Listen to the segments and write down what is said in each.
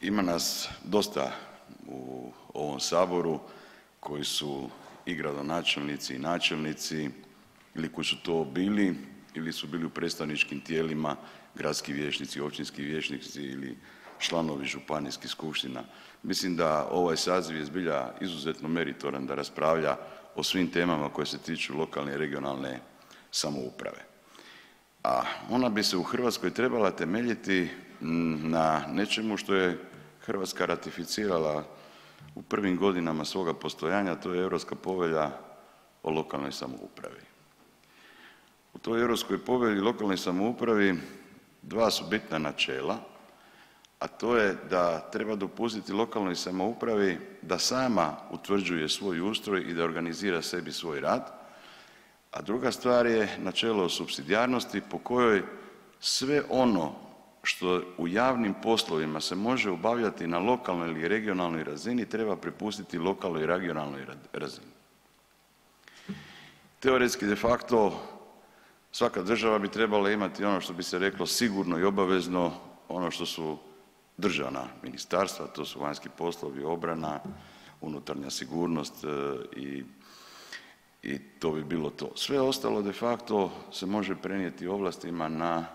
Ima nas dosta u ovom Saboru koji su i gradonačelnici i načelnici ili koji su to bili ili su bili u predstavničkim tijelima, gradski vijećnici, općinski vijećnici ili članovi županijskih skupština. Mislim da ovaj saziv je zbilja izuzetno meritoran da raspravlja o svim temama koje se tiču lokalne i regionalne samouprave. A ona bi se u Hrvatskoj trebala temeljiti na nečemu što je Hrvatska ratificirala u prvim godinama svoga postojanja, a to je Europska povelja o lokalnoj samoupravi. U toj Europskoj povelji o lokalnoj samoupravi dva su bitna načela, a to je da treba dopustiti lokalnoj samoupravi da sama utvrđuje svoj ustroj i da organizira sebi svoj rad, a druga stvar je načelo supsidijarnosti po kojoj sve ono što u javnim poslovima se može obavljati na lokalnoj ili regionalnoj razini treba prepustiti lokalnoj i regionalnoj razini. Teoretski de facto svaka država bi trebala imati ono što bi se reklo sigurno i obavezno ono što su državna ministarstva, to su vanjski poslovi, obrana, unutarnja sigurnost i to bi bilo to. Sve ostalo de facto se može prenijeti ovlastima na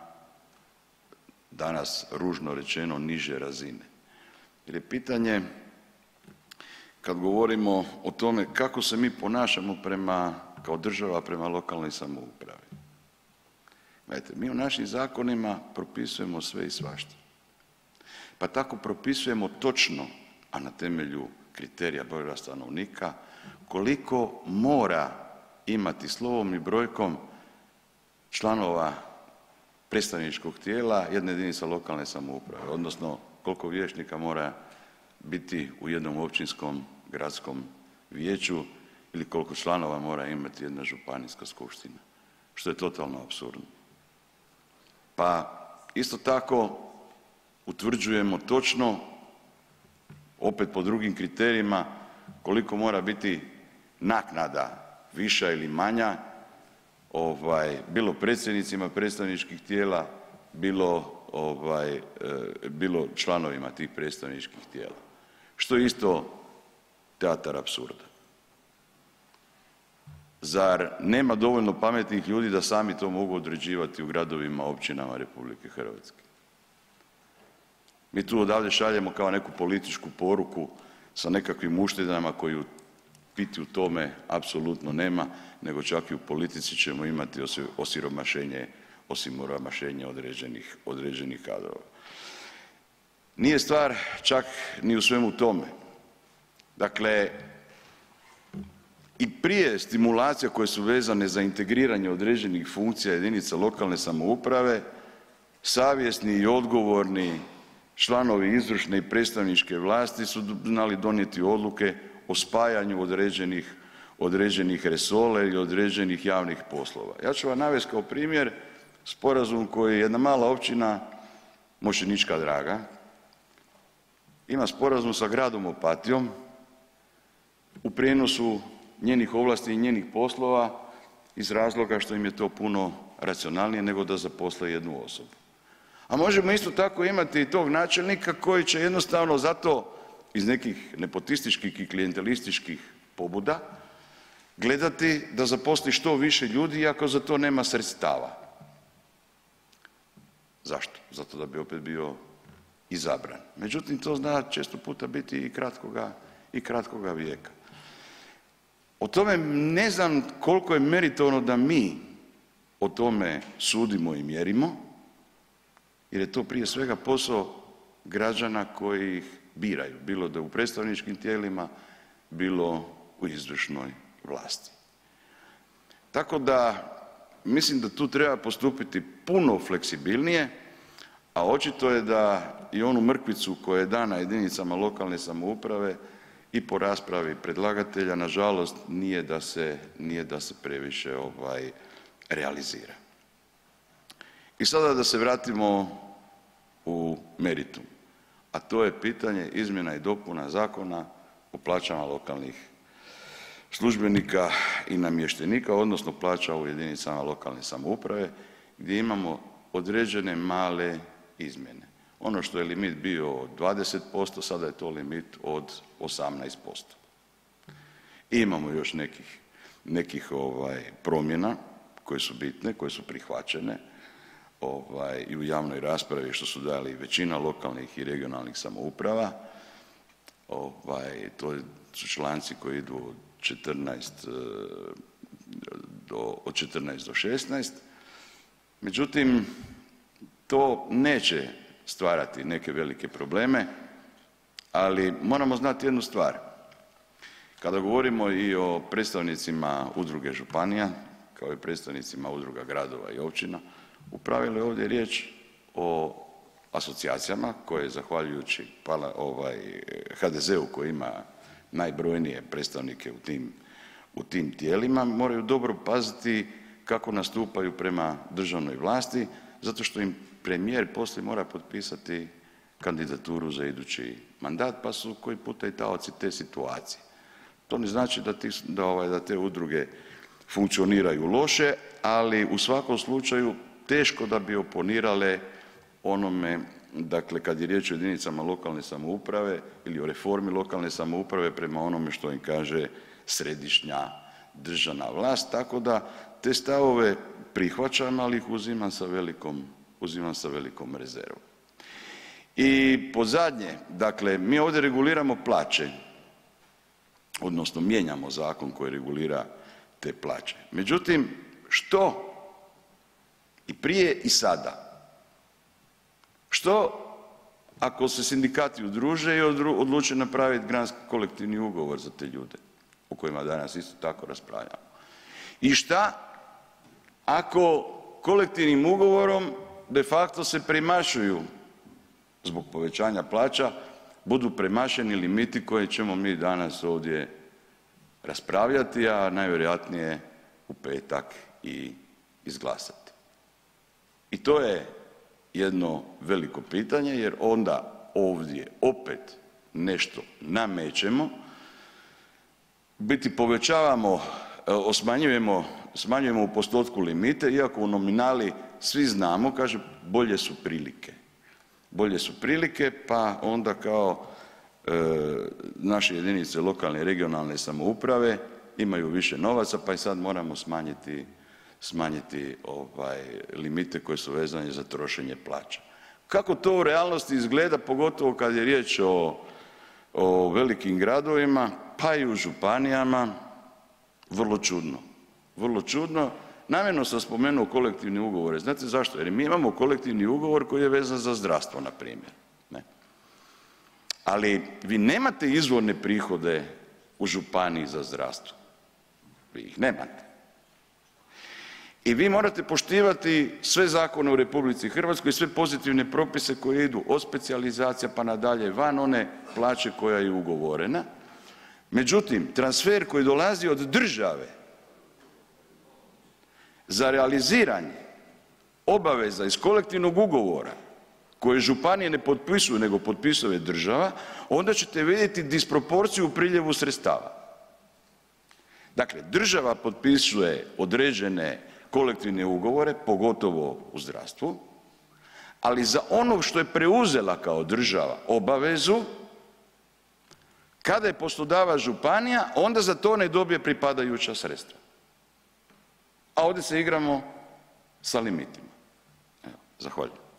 danas ružno rečeno niže razine. Jer je pitanje kad govorimo o tome kako se mi ponašamo kao država prema lokalnoj samoupravi. Gledajte, mi u našim zakonima propisujemo sve i svašta. Pa tako propisujemo točno, a na temelju kriterija broja stanovnika, koliko mora imati slovom i brojkom članova predstavničkog tijela jedne jedinice lokalne samouprave, odnosno koliko vijećnika mora biti u jednom općinskom gradskom vijeću ili koliko članova mora imati jedna županijska skupština, što je totalno apsurdno. Pa isto tako utvrđujemo točno, opet po drugim kriterijima, koliko mora biti naknada viša ili manja, bilo predsjednicima predstavničkih tijela, bilo članovima tih predstavničkih tijela, što je isto teatar apsurda. Zar nema dovoljno pametnih ljudi da sami to mogu određivati u gradovima, općinama Republike Hrvatske? Mi tu odavde šaljemo kao neku političku poruku sa nekakvim uštedama koji u biti u tome apsolutno nema, nego čak i u politici ćemo imati osiromašenje određenih kadrova. Nije stvar čak ni u svemu tome. Dakle, i prije stimulacija koje su vezane za integriranje određenih funkcija jedinica lokalne samouprave, savjesni i odgovorni članovi izvršne i predstavničke vlasti su znali donijeti odluke o spajanju određenih resora i određenih javnih poslova. Ja ću vam navesti kao primjer sporazum koji jedna mala općina Mošćenička Draga ima sporazum sa gradom Opatijom u prijenosu njenih ovlasti i njenih poslova iz razloga što im je to puno racionalnije nego da zaposle jednu osobu. A možemo isto tako imati i tog načelnika koji će jednostavno zato iz nekih nepotističkih i klijentelističkih pobuda gledati da zaposli što više ljudi iako za to nema sredstava. Zašto? Zato da bi opet bio izabran. Međutim, to zna često puta biti i kratkoga vijeka. O tome ne znam koliko je meritorno da mi o tome sudimo i mjerimo, jer je to prije svega posao građana koji ih biraju, bilo da u predstavničkim tijelima, bilo u izvršnoj vlasti. Tako da mislim da tu treba postupiti puno fleksibilnije, a očito je da i onu mrkvicu koja je dana jedinicama lokalne samouprave i po raspravi predlagatelja nažalost nije da se previše realizira. I sada da se vratimo u meritum, a to je pitanje izmjena i dopuna Zakona o plaćama lokalnih službenika i namještenika, odnosno plaća u jedinicama lokalne samouprave gdje imamo određene male izmjene. Ono što je limit bio 20%, sada je to limit od 18%. I imamo još nekih promjena koje su bitne, koje su prihvaćene i u javnoj raspravi što su dali većina lokalnih i regionalnih samouprava. To su članci koji idu od 14 do 16. Međutim, to neće stvarati neke velike probleme, ali moramo znati jednu stvar. Kada govorimo i o predstavnicima udruge županija, kao i predstavnicima udruga gradova i općina, u pravilu je ovdje riječ o asocijacijama koje zahvaljujući HDZ-u koji ima najbrojnije predstavnike u tim tijelima moraju dobro paziti kako nastupaju prema državnoj vlasti zato što im premijer poslije mora potpisati kandidaturu za idući mandat pa su koji puta i taoci te situacije. To ne znači da te udruge funkcioniraju loše, ali u svakom slučaju teško da bi oponirale onome, dakle kad je riječ o jedinicama lokalne samouprave ili o reformi lokalne samouprave prema onome što im kaže središnja državna vlast, tako da te stavove prihvaćam, ali ih uzimam sa velikom rezervom. I podzadnje, dakle mi ovdje reguliramo plaće, odnosno mijenjamo zakon koji regulira te plaće. Međutim, što i prije i sada, što ako se sindikati udruže i odluče napraviti granski kolektivni ugovor za te ljude o kojima danas isto tako raspravljamo? I šta ako kolektivnim ugovorom de facto se premašuju zbog povećanja plaća, budu premašeni limiti koje ćemo mi danas ovdje raspravljati, a najvjerojatnije u petak i izglasati. I to je jedno veliko pitanje jer onda ovdje opet nešto namećemo, biti povećavamo, smanjujemo u postotku limite iako u nominali svi znamo, kaže bolje su prilike pa onda kao naše jedinice lokalne i regionalne samouprave imaju više novaca pa i sad moramo smanjiti limite koji su vezani za trošenje plaća. Kako to u realnosti izgleda, pogotovo kad je riječ o velikim gradovima, pa i u županijama, vrlo čudno. Namjerno sam spomenuo kolektivne ugovore. Znate zašto? Jer mi imamo kolektivni ugovor koji je vezan za zdravstvo, na primjer. Ali vi nemate izvorne prihode u županiji za zdravstvo. Vi ih nemate. I vi morate poštivati sve zakone u Republici Hrvatskoj i sve pozitivne propise koji idu od specijalizacija pa nadalje van one plaće koja je ugovorena. Međutim, transfer koji dolazi od države za realiziranje obaveza iz kolektivnog ugovora koje županije ne potpisuju nego potpisuje država, onda ćete vidjeti disproporciju u priljevu sredstava. Dakle, država potpisuje određene kolektivne ugovore, pogotovo u zdravstvu, ali za ono što je preuzela kao država obavezu, kada je poslodavac županija, onda za to ne dobije pripadajuća sredstva. A ovdje se igramo sa limitima. Evo, zahvaljujem.